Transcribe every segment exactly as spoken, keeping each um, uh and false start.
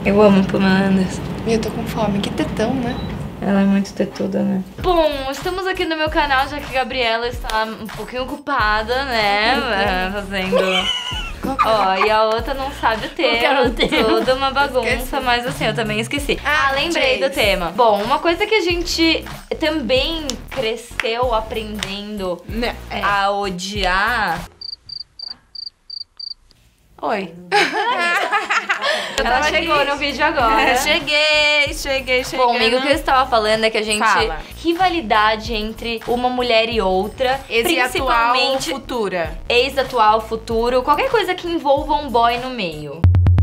Eu amo Pamela Anderson. E eu tô com fome. Que tetão, né? Ela é muito tetuda, né? Bom, estamos aqui no meu canal, já que a Gabriela está um pouquinho ocupada, né? Fazendo... Ó, oh, e a outra não sabe o tema, toda uma bagunça, mas assim, eu também esqueci. Ah, ah lembrei Jace. do tema. Bom, uma coisa que a gente também cresceu aprendendo é. a odiar... Oi. Ela chegou no vídeo agora. Cheguei, cheguei, cheguei. Bom, amigo, o que eu estava falando é que a gente... Fala. Rivalidade entre uma mulher e outra. Ex principalmente atual, futura. Ex, atual, futuro. Qualquer coisa que envolva um boy no meio.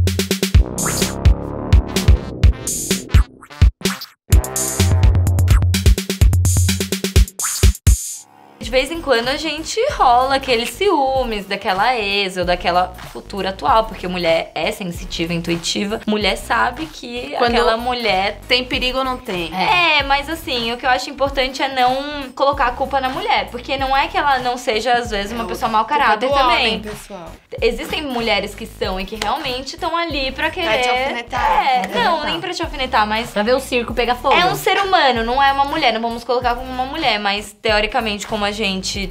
De vez em quando a gente rola aqueles ciúmes daquela ex ou daquela futura atual, porque mulher é sensitiva, intuitiva. Mulher sabe que quando aquela mulher... Tem perigo ou não tem? É. é, mas assim, o que eu acho importante é não colocar a culpa na mulher, porque não é que ela não seja, às vezes, uma é, pessoa mau caráter também. Homem, pessoal. Existem mulheres que são e que realmente estão ali pra querer... Pra te alfinetar. É, não, nem pra te alfinetar, mas... Pra ver o circo pegar fogo. É um ser humano, não é uma mulher, não vamos colocar como uma mulher, mas teoricamente, como a gente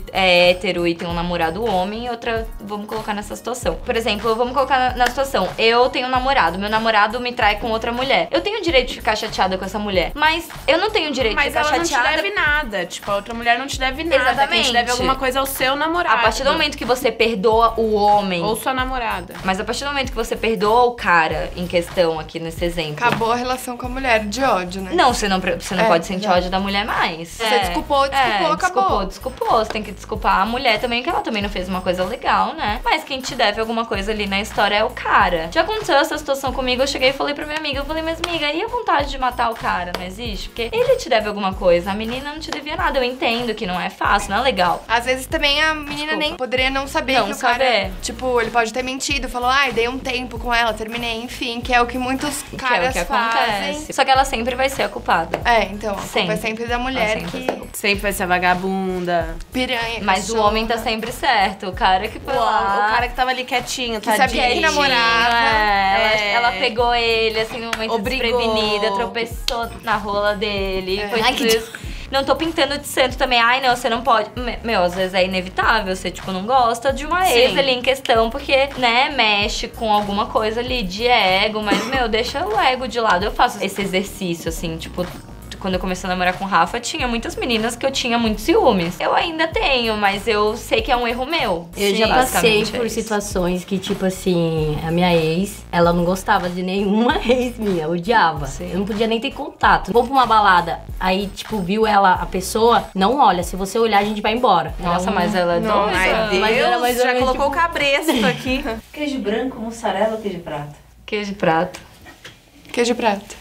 é hétero e tem um namorado homem, outra, vamos colocar nessa situação. Por exemplo, vamos colocar na, na situação, eu tenho um namorado, meu namorado me trai com outra mulher. Eu tenho o direito de ficar chateada com essa mulher, mas eu não tenho o direito mas de ficar ela chateada. Mas ela não te deve nada, tipo, a outra mulher não te deve nada. Exatamente. Quem te deve alguma coisa ao seu namorado. A partir do momento que você perdoa o homem... Ou sua namorada. Mas a partir do momento que você perdoa o cara em questão aqui nesse exemplo... Acabou a relação com a mulher, de ódio, né? Não, você não, você não é, pode sentir já. ódio da mulher mais. Você é. desculpou, desculpou, é, acabou. Desculpou, desculpou. Você tem que desculpar a mulher também, que ela também não fez uma coisa legal, né? Mas quem te deve alguma coisa ali na história é o cara. Já aconteceu essa situação comigo, eu cheguei e falei pra minha amiga, eu falei, mas amiga, e a vontade de matar o cara? Não existe? Porque ele te deve alguma coisa, a menina não te devia nada. Eu entendo que não é fácil, não é legal. Às vezes também a menina Desculpa. nem poderia não saber não que o saber. cara... Tipo, ele pode ter mentido, falou, ai, dei um tempo com ela, terminei, enfim, que é o que muitos que caras é o que fazem. Acontece. Só que ela sempre vai ser a culpada. É, então, a sempre. culpa é sempre da mulher sempre que... vai sempre vai ser a vagabunda, piranha, mas o homem tá sempre certo, o cara que foi o, lá... O cara que tava ali quietinho, que tadinho. sabia que namorava. É, é. Ela, ela pegou ele, assim, no momento Obrigou. desprevenida, tropeçou na rola dele, É. foi Ai, tudo que... isso. Não tô pintando de santo também. Ai, não, você não pode. Meu, às vezes é inevitável. Você, tipo, não gosta de uma ex ali em questão, porque, né, mexe com alguma coisa ali de ego. Mas, meu, deixa o ego de lado. Eu faço esse exercício, assim, tipo... Quando eu comecei a namorar com o Rafa, tinha muitas meninas que eu tinha muitos ciúmes. Eu ainda tenho, mas eu sei que é um erro meu. Eu Sim, já passei por é situações que, tipo assim, a minha ex, ela não gostava de nenhuma ex minha, odiava. Sim. Eu não podia nem ter contato. Vamos pra uma balada, aí, tipo, viu ela, a pessoa, não olha, se você olhar, a gente vai embora. Nossa, então, mas ela é doida. Ai, Deus, mas ela, mas já ela, colocou tipo... o cabresto aqui. Queijo branco, mussarela ou queijo prato? Queijo prato. Queijo prato.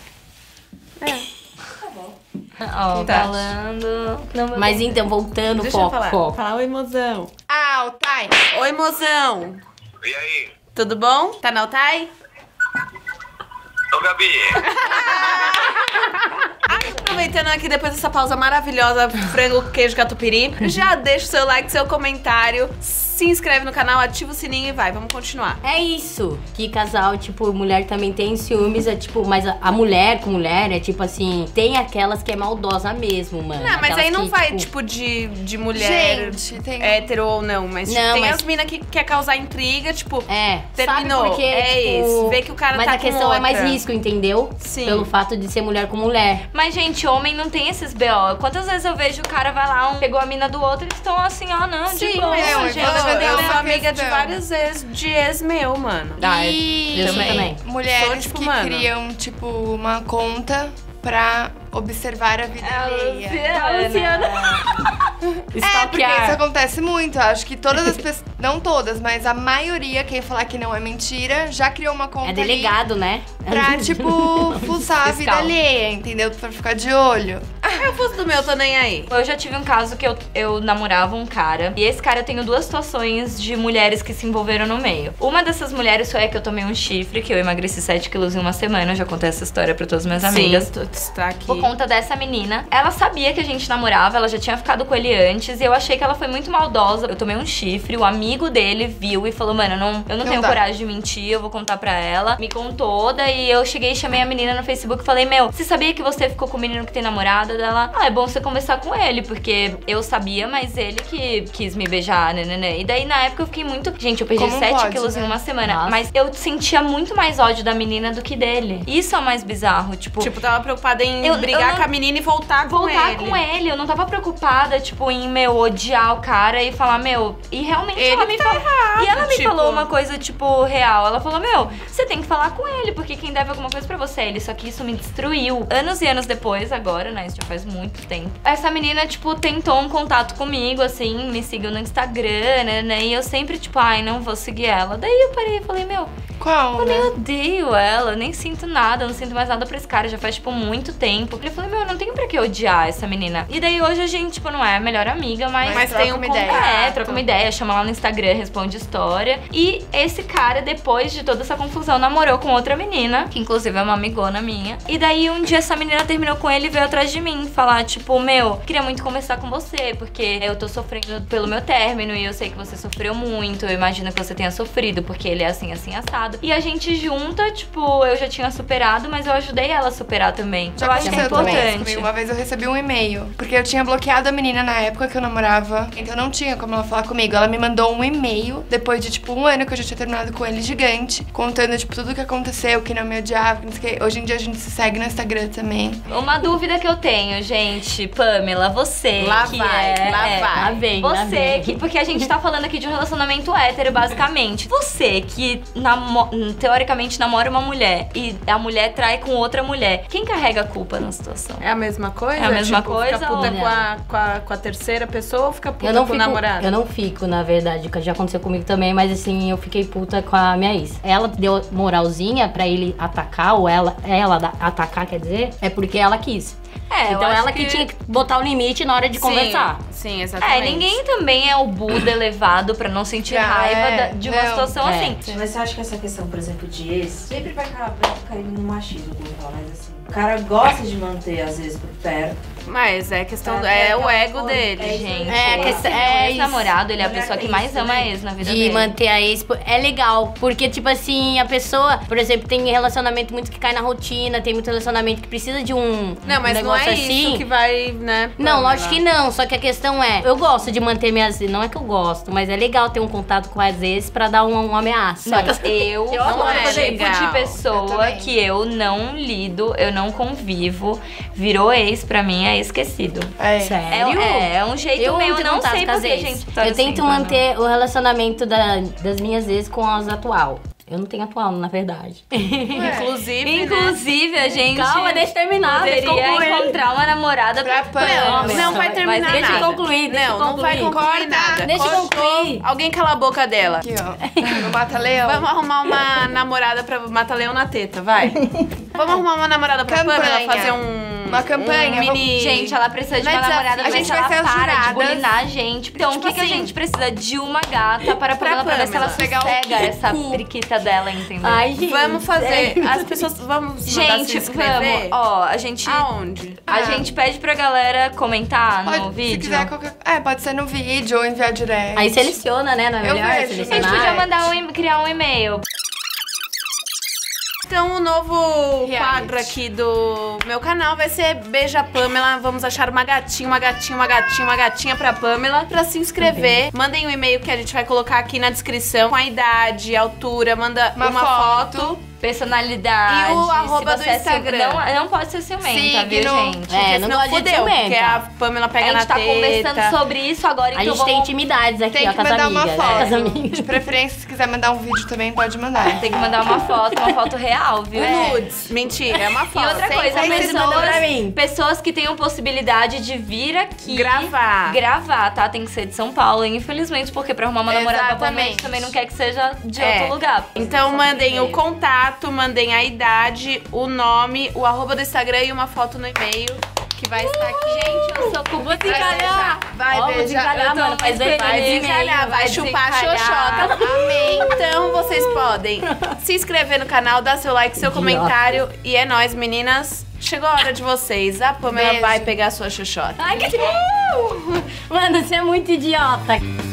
É. Ó, tá. falando... Não, mas então, voltando, Deixa foco, eu falar. foco. Falar, oi, mozão. Ah, Altai. Oi, mozão. E aí? Tudo bom? Tá na Altai? Ô, Gabi. Aproveitando aqui depois dessa pausa maravilhosa, frango, queijo, catupiry, já deixa o seu like, seu comentário, se inscreve no canal, ativa o sininho e vai, vamos continuar. É isso, que casal, tipo, mulher também tem ciúmes, é tipo, mas a, a mulher com mulher é tipo assim, tem aquelas que é maldosa mesmo, mano. Não, mas Aquelas aí não que, vai, tipo, tipo, de, de mulher Gente, tem... hétero ou não, mas tipo, Não, tem mas- as minas que quer causar intriga, tipo, É, terminou, sabe porque, é tipo, isso, vê que o cara mas tá a com questão é mais outra. risco, entendeu? Sim. Pelo fato de ser mulher com mulher. Mas, gente, homem não tem esses B O. Quantas vezes eu vejo o cara vai lá, um, pegou a mina do outro, eles estão assim, ó, não, Sim, de boa, mas eu, gente. eu, eu, eu- sou amiga de é várias várias vezes de ex meu, mano. Ah, E eu também. também. mulheres Sou, tipo, que mano. criam, tipo, uma conta pra observar a vida alheia. A Luciana. É, porque isso acontece muito. Eu acho que todas as pessoas, não todas, mas a maioria, quem falar que não é mentira, já criou uma conta É delegado, né? ali pra, tipo, fuçar a vida Fiscal. alheia, entendeu? Pra ficar de olho. Eu fosse do meu, tô nem aí. Eu já tive um caso que eu, eu namorava um cara. E esse cara, eu tenho duas situações de mulheres que se envolveram no meio. Uma dessas mulheres foi a que eu tomei um chifre, que eu emagreci sete quilos em uma semana. Eu já contei essa história pra todas as minhas amigas. Sim, tu está aqui. Por conta dessa menina. Ela sabia que a gente namorava, ela já tinha ficado com ele antes. E eu achei que ela foi muito maldosa. Eu tomei um chifre, o amigo dele viu e falou, mano, eu não, eu não, não tenho dá. coragem de mentir, eu vou contar pra ela. Me contou, daí eu cheguei e chamei a menina no Facebook e falei, meu, você sabia que você ficou com o menino que tem namorada? Dela, ah, é bom você conversar com ele, porque eu sabia, mas ele que quis me beijar, né, né, né. E daí, na época, eu fiquei muito... Gente, eu perdi sete quilos né? em uma semana. Nossa. Mas eu sentia muito mais ódio da menina do que dele. Isso é o mais bizarro, tipo... Tipo, tava preocupada em eu, brigar eu não... com a menina e voltar com voltar ele. Voltar com ele. Eu não tava preocupada, tipo, em, meu, odiar o cara e falar, meu... E realmente ele ela me tá falou... errado, E ela me tipo... falou uma coisa, tipo, real. Ela falou, meu, você tem que falar com ele, porque quem deve alguma coisa pra você é ele. Só que isso me destruiu. Anos e anos depois, agora, né, isso já faz muito tempo. Essa menina, tipo, tentou um contato comigo, assim, me seguiu no Instagram, né, né, e eu sempre, tipo, ai, não vou seguir ela. Daí eu parei e falei, meu... Qual, eu né? nem odeio ela, eu nem sinto nada, eu não sinto mais nada pra esse cara, já faz, tipo, muito tempo. Eu falei, meu, eu não tenho pra que odiar essa menina. E daí hoje a gente, tipo, não é a melhor amiga, mas... Mas tem uma ideia. É, troca uma ideia, chama lá no Instagram, responde história. E esse cara, depois de toda essa confusão, namorou com outra menina, que inclusive é uma amigona minha. E daí um dia essa menina terminou com ele e veio atrás de mim, falar, tipo, meu, queria muito conversar com você, porque eu tô sofrendo pelo meu término e eu sei que você sofreu muito, eu imagino que você tenha sofrido, porque ele é assim, assim, assado. E a gente junta, tipo, eu já tinha superado, mas eu ajudei ela a superar também. Já eu acho que é importante. Comigo. Uma vez eu recebi um e-mail, porque eu tinha bloqueado a menina na época que eu namorava, então não tinha como ela falar comigo. Ela me mandou um e-mail, depois de, tipo, um ano que eu já tinha terminado com ele, gigante, contando, tipo, tudo o que aconteceu, que não me odiava, que não sei o que. Hoje em dia a gente se segue no Instagram também. Uma dúvida que eu tenho, gente, Pamela, você lá que vai, é... lá é, vai. Lá vem, lá Você vem. que... Porque a gente tá falando aqui de um relacionamento hétero, basicamente. Você que, namo, teoricamente, namora uma mulher e a mulher trai com outra mulher, quem carrega a culpa na situação? É a mesma coisa? É a mesma tipo, coisa Fica puta ou... com a, com, a, com a terceira pessoa ou fica puta eu não com o fico, namorado? Eu não fico, na verdade, que já aconteceu comigo também, mas assim, eu fiquei puta com a minha ex. Ela deu moralzinha pra ele atacar, ou ela, ela atacar, quer dizer, é porque ela quis. É, então ela que... que tinha que botar o limite na hora de sim, conversar. Sim, exatamente. É, ninguém também é o Buda elevado pra não sentir Ah, raiva é, da, de uma não, situação é. assim. Mas você acha que essa questão, por exemplo, de ex, sempre vai acabar caindo no machismo, como fala, mas assim, o cara gosta de manter, às vezes, por perto. Mas é questão, Tá, é é o aquela ego coisa- dele, é isso gente. aí. É, a Esse questão- é isso. ex-namorado, ele é a Mulher pessoa que tem mais isso ama a também. ex na vida De dele. manter a ex é legal, porque tipo assim, a pessoa, por exemplo, tem relacionamento muito que cai na rotina, tem muito relacionamento que precisa de um Não, mas um não negócio é assim. isso que vai, né? Não, Pamela? lógico que não, só que a questão é, eu gosto de manter minhas, não é que eu gosto, mas é legal ter um contato com as ex pra dar uma, uma ameaça. Não, eu, Eu sou adoro o fazer tipo isso. de Eu pessoa também. que eu não lido, eu não convivo, virou ex pra mim, é esquecido. É. É, Sério? é, é um jeito Eu meu, tenho não contato sei com as porquê, ex. gente. Eu tento assim, manter o relacionamento da- das minhas ex com as atual. Eu não tenho atual, na verdade. Inclusive, né? Inclusive, a gente Calma, deixa eu terminar, deixa eu poderia concluir. encontrar uma namorada Pra pra Pamela. Não, não vai Mas terminar deixa eu nada. concluir, deixa não, eu não vai concluir. concluir nada. Deixa eu Cortou. concluir. Alguém cala a boca dela. Aqui, ó. No Mata-Leão. Vamos arrumar uma namorada pra matar leão na teta, vai. Vamos arrumar uma namorada pra Campanha. Pamela fazer um... Uma campanha, um mini... Gente, ela precisa de Vai uma desafio- namorada a pra ver gente se vai ela ser as para de juradas. bulinar a gente. Então, o Tipo que, que a assim, gente precisa de uma gata para pra Pamela, pra ver se ela Pamela. Pegar o sossega essa cu. periquita dela, entendeu? Ai, gente. Vamos fazer... sério. As pessoas... Vamos mandar se Gente, inscrever? vamos. Ó, a gente... Aonde? A Ah. gente pede pra galera comentar Pode, no se vídeo. quiser qualquer... É, pode ser no vídeo ou enviar direct. Aí seleciona, né? Não é Eu melhor vejo. A gente selecionar? podia mandar um, e- criar um e-mail. Então, o novo Reality. quadro aqui do meu canal vai ser Beija Pamela. Vamos achar uma gatinha, uma gatinha, uma gatinha, uma gatinha pra Pamela. Pra se inscrever, mandem um e-mail que a gente vai colocar aqui na descrição com a idade, altura, manda uma, Uma foto. foto. Personalidade. E o se arroba você do é ciu- Instagram. Não, não pode ser ciumenta, viu, Signo. gente? É, não Senão gosto de fudeu, ciumenta. porque a Pamela pega A gente na tá teta. conversando sobre isso agora, A então gente tem vamos... intimidades aqui, Tem ó, que com as mandar amigas. uma né? Com as foto. amigas. De preferência, se quiser mandar um vídeo também, pode mandar. Tem que mandar uma foto, uma foto real, viu? Nudes. Mentira, é uma E foto. outra Sem coisa, aí vocês mandam pra pessoas, mim. pessoas que tenham possibilidade de vir aqui Gravar. gravar, tá? Tem que ser de São Paulo, infelizmente, porque pra arrumar uma namorada pra Pamela, a gente Exatamente. também não quer que seja de É. outro lugar. Então Só mandem e-mail. o contato, mandem a idade, o nome, o arroba do Instagram e uma foto no e-mail. que vai estar aqui. Gente, eu sou com Vou desencalhar. Vai, Ó, vou beija. desencalhar, Eu tô mano. Faz dois Vai anos e desencalhar, meio, vai chupar a desencalhar. xoxota. Amém. Então vocês podem se inscrever no canal, dar seu like, seu Idiota. comentário. E é nóis, meninas. Chegou a hora de vocês. A Pamela Beijo. vai pegar a sua xoxota. Ai, que... Mano, você é muito idiota.